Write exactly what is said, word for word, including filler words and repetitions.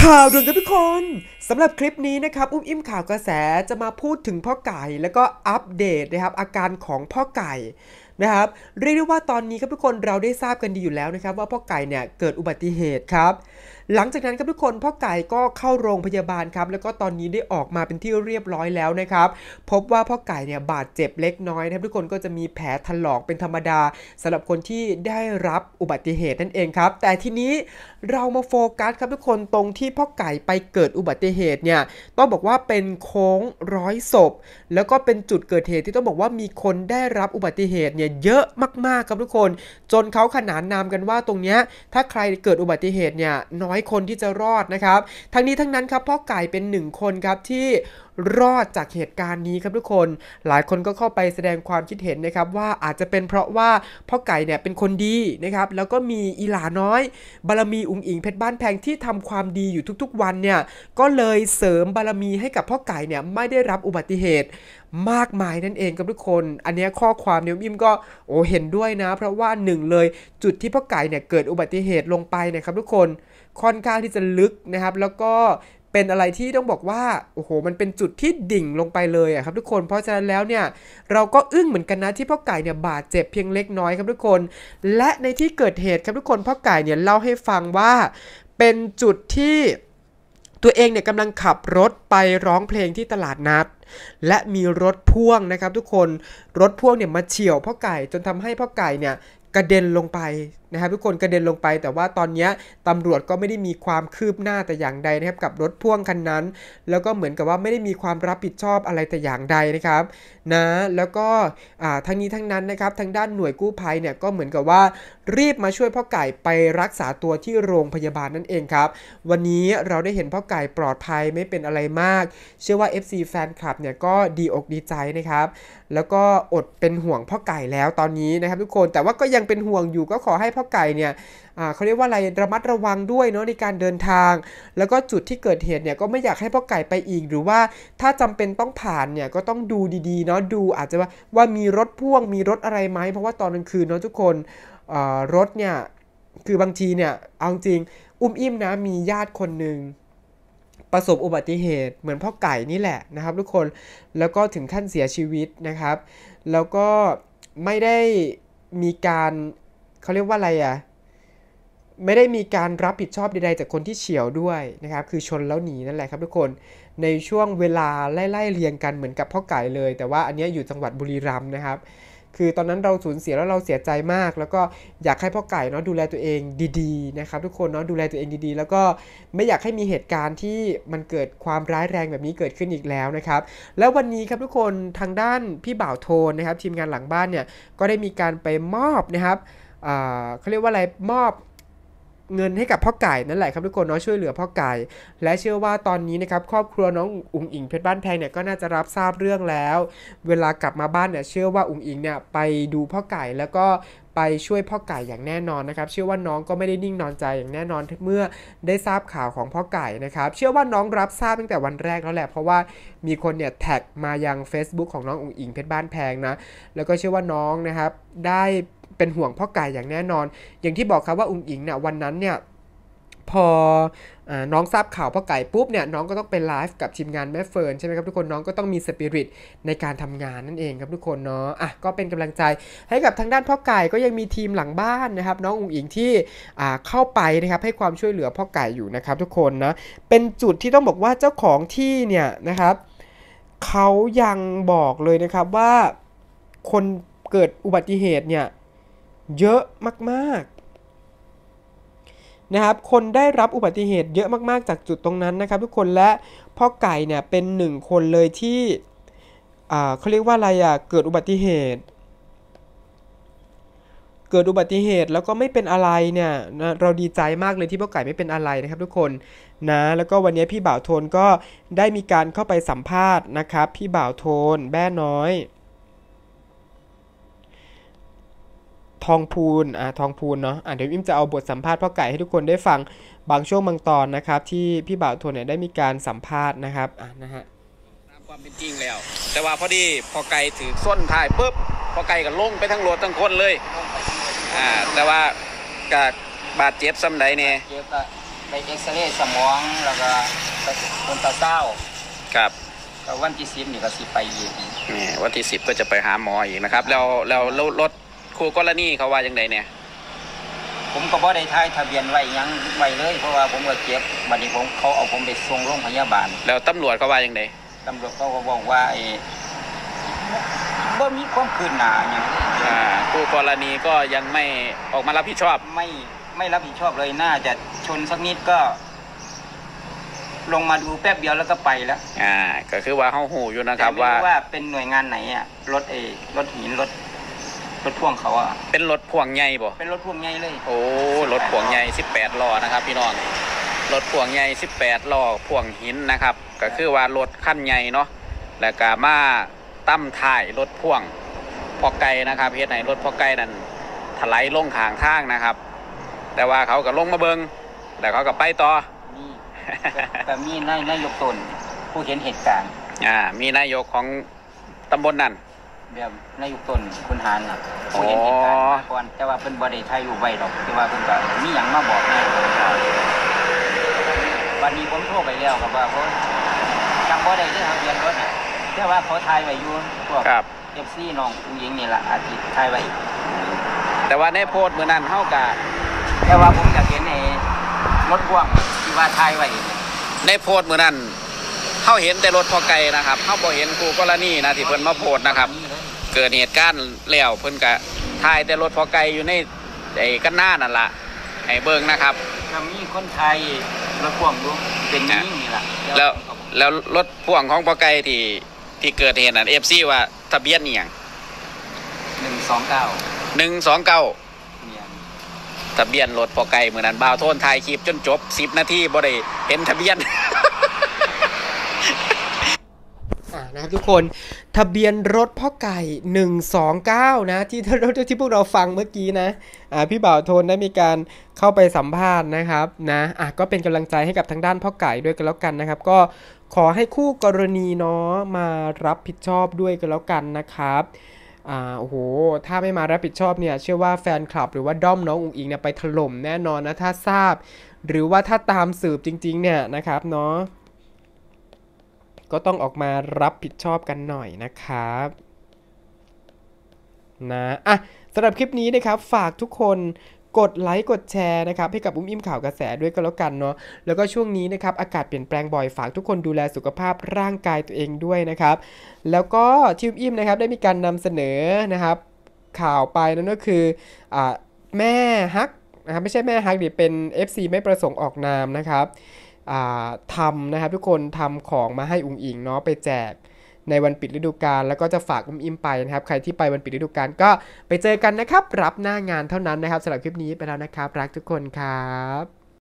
ข่าวด่วนครับทุกคนสำหรับคลิปนี้นะครับอุ้มอิ่มข่าวกระแสจะมาพูดถึงพ่อไก่แล้วก็อัปเดตนะครับอาการของพ่อไก่นะครับเรียกได้ว่าตอนนี้ครับทุกคนเราได้ทราบกันดีอยู่แล้วนะครับว่าพ่อไก่เนี่ยเกิดอุบัติเหตุครับหลังจากนั้นครับทุกคนพ่อไก่ก็เข้าโรงพยาบาลครับแล้วก็ตอนนี้ได้ออกมาเป็นที่เรียบร้อยแล้วนะครับพบว่าพ่อไก่เนี่ยบาดเจ็บเล็กน้อยนะครับทุกคนก็จะมีแผลถลอกเป็นธรรมดาสำหรับคนที่ได้รับอุบัติเหตุนั่นเองครับแต่ทีนี้เรามาโฟกัสครับทุกคนตรงที่พ่อไก่ไปเกิดอุบัติเหตุเนี่ยต้องบอกว่าเป็นโค้งร้อยศพแล้วก็เป็นจุดเกิดเหตุที่ต้องบอกว่ามีคนได้รับอุบัติเหตุเนี่ยเยอะมากๆครับทุกคนจนเขาขนานนามกันว่าตรงเนี้ยถ้าใครเกิดอุบัติเหตุเนี่ยน้อยคนที่จะรอดนะครับทั้งนี้ทั้งนั้นครับพ่อไก่เป็นหนึ่งคนครับที่รอดจากเหตุการณ์นี้ครับทุกคนหลายคนก็เข้าไปแสดงความคิดเห็นนะครับว่าอาจจะเป็นเพราะว่าพ่อไก่เนี่ยเป็นคนดีนะครับแล้วก็มีอีหลาน้อยบารมีอุ๋งอิงเพชรบ้านแพงที่ทำความดีอยู่ทุกๆวันเนี่ยก็เลยเสริมบารมีให้กับพ่อไก่เนี่ยไม่ได้รับอุบัติเหตุมากมายนั่นเองครับทุกคนอันนี้ข้อความเนี่ยอิมก็โอ้เห็นด้วยนะเพราะว่าหนึ่งเลยจุดที่พ่อไก่เนี่ยเกิดอุบัติเหตุลงไปนะครับทุกคนค่อนข้างที่จะลึกนะครับแล้วก็เป็นอะไรที่ต้องบอกว่าโอ้โหมันเป็นจุดที่ดิ่งลงไปเลยอะครับทุกคนเพราะฉะนั้นแล้วเนี่ยเราก็อึ้งเหมือนกันนะที่พ่อไก่เนี่ยบาดเจ็บเพียงเล็กน้อยครับทุกคนและในที่เกิดเหตุครับทุกคนพ่อไก่เนี่ยเล่าให้ฟังว่าเป็นจุดที่ตัวเองเนี่ยกำลังขับรถไปร้องเพลงที่ตลาดนัดและมีรถพ่วงนะครับทุกคนรถพ่วงเนี่ยมาเฉี่ยวพ่อไก่จนทำให้พ่อไก่เนี่ยกระเด็นลงไปนะครับทุกคนกระเด็นลงไปแต่ว่าตอนนี้ตำรวจก็ไม่ได้มีความคืบหน้าแต่อย่างใดนะครับกับรถพ่วงคันนั้นแล้วก็เหมือนกับว่าไม่ได้มีความรับผิดชอบอะไรแต่อย่างใดนะครับนะแล้วก็ทั้งนี้ทั้งนั้นนะครับทางด้านหน่วยกู้ภัยเนี่ยก็เหมือนกับว่ารีบมาช่วยพ่อไก่ไปรักษาตัวที่โรงพยาบาลนั่นเองครับวันนี้เราได้เห็นพ่อไก่ปลอดภัยไม่เป็นอะไรมากเชื่อว่า เอฟ ซี แฟนคลับเนี่ยก็ดีอกดีใจนะครับแล้วก็อดเป็นห่วงพ่อไก่แล้วตอนนี้นะครับทุกคนแต่ว่าก็ยังเป็นห่วงอยู่ก็ขอให้พ่อไก่เนี่ยเขาเรียกว่าอะไรระมัดระวังด้วยเนาะในการเดินทางแล้วก็จุดที่เกิดเหตุเนี่ยก็ไม่อยากให้พ่อไก่ไปอีกหรือว่าถ้าจำเป็นต้องผ่านเนี่ยก็ต้องดูดีๆเนาะดูอาจจะว่าว่ามีรถพ่วงมีรถอะไรไหมเพราะว่าตอนกลางคืนเนาะทุกคนรถเนี่ยคือบางทีเนี่ยเอาจริงอุ้มอิ่มนะมีญาติคนหนึ่งประสบอุบัติเหตุเหมือนพ่อไก่นี่แหละนะครับทุกคนแล้วก็ถึงขั้นเสียชีวิตนะครับแล้วก็ไม่ได้มีการเขาเรียกว่าอะไรอ่ะไม่ได้มีการรับผิดชอบใดๆจากคนที่เฉี่ยวด้วยนะครับคือชนแล้วหนีนั่นแหละครับทุกคนในช่วงเวลาไล่ๆเรียงกันเหมือนกับพ่อไก่เลยแต่ว่าอันนี้อยู่จังหวัดบุรีรัมย์นะครับคือตอนนั้นเราสูญเสียแล้วเราเสียใจมากแล้วก็อยากให้พ่อไก่เนาะดูแลตัวเองดีๆนะครับทุกคนเนาะดูแลตัวเองดีๆแล้วก็ไม่อยากให้มีเหตุการณ์ที่มันเกิดความร้ายแรงแบบนี้เกิดขึ้นอีกแล้วนะครับแล้ววันนี้ครับทุกคนทางด้านพี่บ่าวโทนนะครับทีมงานหลังบ้านเนี่ยก็ได้มีการไปมอบนะครับเขาเรียกว่าอะไรมอบเงินให้กับพ่อไก่นั่นแหละครับทุกคนเนาะช่วยเหลือพ่อไก่และเชื่อว่าตอนนี้นะครับครอบครัวน้องอุ๋งอิงเพชรบ้านแพงเนี่ยก็น่าจะรับทราบเรื่องแล้วเวลากลับมาบ้านเนี่ยเชื่อว่าอุ๋งอิงเนี่ยไปดูพ่อไก่แล้วก็ไปช่วยพ่อไก่อย่างแน่นอนนะครับเชื่อว่าน้องก็ไม่ได้นิ่งนอนใจอย่างแน่นอนเมื่อได้ทราบข่าวของพ่อไก่นะครับเชื่อว่าน้องรับทราบตั้งแต่วันแรกแล้วแหละเพราะว่ามีคนเนี่ยแท็กมายัง Facebook ของน้องอุ๋งอิงเพชรบ้านแพงนะแล้วก็เชื่อว่าน้องนะครับได้เป็นห่วงพ่อไก่อย่างแน่นอนอย่างที่บอกครับว่าอุ๋งอิงเนี่ยวันนั้นเนี่ยพอน้องทราบข่าวพ่อไก่ปุ๊บเนี่ยน้องก็ต้องไปไลฟ์กับทีมงานแม่เฟิร์นใช่ไหมครับทุกคนน้องก็ต้องมีสปิริตในการทำงานนั่นเองครับทุกคนเนาะอ่ะก็เป็นกำลังใจให้กับทางด้านพ่อไก่ก็ยังมีทีมหลังบ้านนะครับน้องอุ๋งอิงที่เข้าไปนะครับให้ความช่วยเหลือพ่อไก่อยู่นะครับทุกคนนะเป็นจุดที่ต้องบอกว่าเจ้าของที่เนี่ยนะครับเขายังบอกเลยนะครับว่าคนเกิดอุบัติเหตุเนี่ยเยอะมากๆนะครับคนได้รับอุบัติเหตุเยอะมากๆจากจุดตรงนั้นนะครับทุกคนและพ่อไก่เนี่ยเป็นหนึ่งคนเลยที่อ่าเขาเรียกว่าอะไรอ่ะเกิดอุบัติเหตุเกิดอุบัติเหตุแล้วก็ไม่เป็นอะไรเนี่ยนะเราดีใจมากเลยที่พ่อไก่ไม่เป็นอะไรนะครับทุกคนนะแล้วก็วันนี้พี่บ่าวโทนก็ได้มีการเข้าไปสัมภาษณ์นะครับพี่บ่าวโทนแบ้น้อยทองพูนอ่าทองพูนเนาะอ่ะเดี๋ยวอิมจะเอาบทสัมภาษณ์พ่อไก่ให้ทุกคนได้ฟังบางช่วงบางตอนนะครับที่พี่บ่าวโทนเนี่ยได้มีการสัมภาษณ์นะครับอ่ะนะฮะตามความเป็นจริงแล้วแต่ว่าพอดีพอไก่ถือส้นท้ายปุ๊บพอไก่ก็ลงไปทั้งรถทั้งคนเลยอ่าแต่ว่ากับบาดเจ็บซ้ำใดเนี่ยไปเอ็กซเรย์สมองแล้วก็ไปคนตาเศร้าครับก็วันที่สิบนี่ก็สิไปอีกนี่วันที่สิบก็จะไปหาหมออีกนะครับแล้วแล้วรถคู่กรณีเขาว่าอย่างไรเนี่ยผมก็บ่ได้ทายทะเบียนไว้ยังไว้เลยเพราะว่าผมก็เจ็บบัดนี้ผมเขาเอาผมไปส่งโรงพยาบาลแล้วตำรวจเขาว่าอย่างไรตำรวจเขาก็บอกว่าไอ้บ่มีความคืบหน้าอย่างอ่าคู่กรณีก็ยังไม่ออกมารับผิดชอบไม่ไม่รับผิดชอบเลยน่าจะชนสักนิดก็ลงมาดูแป๊บเดียวแล้วก็ไปแล้วอ่าก็คือว่าเฮาหูอยู่นะครับว่าว่าเป็นหน่วยงานไหนอ่ะรถเอรถหินรถรถพ่วงเขาอ่ะเป็นรถพ่วงใหญ่บ่เป็นรถพ่วงใหญ่เลยโอ้รถพ่วงใหญ่สิบแปดล้อนะครับพี่น้องรถพ่วงใหญ่สิบแปดล้อพ่วงหินนะครับก็คือว่ารถคันใหญ่เนาะแล้วก็มาตั้มท้ายรถพ่วงพอไกลนะครับเฮ็ดให้รถพอไกลนั่นถลายลงข้างทางนะครับแต่ว่าเขาก็ลงมาเบิ่งแล้วเขาก็ไปต่อนี่แต่มีนายนายกตนผู้เห็นเหตุการณ์อ่ามีนายกของตำบลนั่นแบบนายกตนคุณหานน่ะผู้เห็นเหตุการณ์ก่อนแต่ว่าเพิ่นบ่ได้ถ่ายรูปไว้ดอกแต่ว่าเพิ่นก็มีหยังมาบอกแน่วันนี้ผมโทรไปแล้วครับว่าเขาจำบ่ได้ที่ทะเบียนรถน่ะแต่ว่าเขาถ่ายไว้อยู่พวก เอฟ ซี น้องผู้หญิงนี่ล่ะอาทิตย์ถ่ายไว้แต่ว่าในโพสต์มื้อนั้นเฮาก็แต่ว่าผมอยากเห็นในรถพ่วงที่ว่าถ่ายไว้ในโพสต์มื้อนั้นเฮาเห็นแต่รถพอไกลนะครับเฮาบ่เห็นคู่กรณีนะที่เพิ่นมาโพสต์นะครับเกิดเหตุการณ์แล้วเพิ่นก็ถ่ายแต่รถพอไกลอยู่ในไอ้กันหน้านั่นล่ะให้เบิ่งนะครับก็มีคนไทยรถพ่วงอยู่เป็นนี่นี่ล่ะแล้วแล้วรถพ่วงของพอไกลที่ที่เกิดเหตุนั่น เอฟ ซี ว่าทะเบียนอีหยังหนึ่งสองเก้าหนึ่งสองเก้าทะเบียนรถพอไกลมื้อนั้นบ่าวโทนถ่ายคลิปจนจบสิบนาทีบ่ได้เห็นทะเบียนอ่านะครับทุกคนทะเบียนรถพ่อไก่หนึ่งสองเก้านะที่รถที่พวกเราฟังเมื่อกี้นะอ่าพี่บ่าวโทนได้มีการเข้าไปสัมภาษณ์นะครับนะอ่ะก็เป็นกำลังใจให้กับทางด้านพ่อไก่ด้วยกันแล้วกันนะครับก็ขอให้คู่กรณีเนาะมารับผิดชอบด้วยกันแล้วกันนะครับอ่าโอ้โหถ้าไม่มารับผิดชอบเนี่ยเชื่อว่าแฟนคลับหรือว่าด้อมน้องอุ๋งอิงเนี่ยไปถล่มแน่นอนนะถ้าทราบหรือว่าถ้าตามสืบจริงๆเนี่ยนะครับเนาะก็ต้องออกมารับผิดชอบกันหน่อยนะครับนะอ่ะสำหรับคลิปนี้นะครับฝากทุกคนกดไลค์กดแชร์นะครับให้กับอุ้มอิ่มข่าวกระแสด้วยก็แล้วกันเนาะแล้วก็ช่วงนี้นะครับอากาศเปลี่ยนแปลงบ่อยฝากทุกคนดูแลสุขภาพร่างกายตัวเองด้วยนะครับแล้วก็ที่อุ้มอิ่มนะครับได้มีการนำเสนอนะครับข่าวไปนั่นก็คืออ่าแม่ฮักนะครับไม่ใช่แม่ฮักดิเป็น เอฟ ซี ไม่ประสงค์ออกนามนะครับทำนะครับทุกคนทำของมาให้อุ๋งอิงเนาะไปแจกในวันปิดฤดูกาลแล้วก็จะฝากอุ้มอิมไปนะครับใครที่ไปวันปิดฤดูกาลก็ไปเจอกันนะครับรับหน้างานเท่านั้นนะครับสำหรับคลิปนี้ไปแล้วนะครับรักทุกคนครับ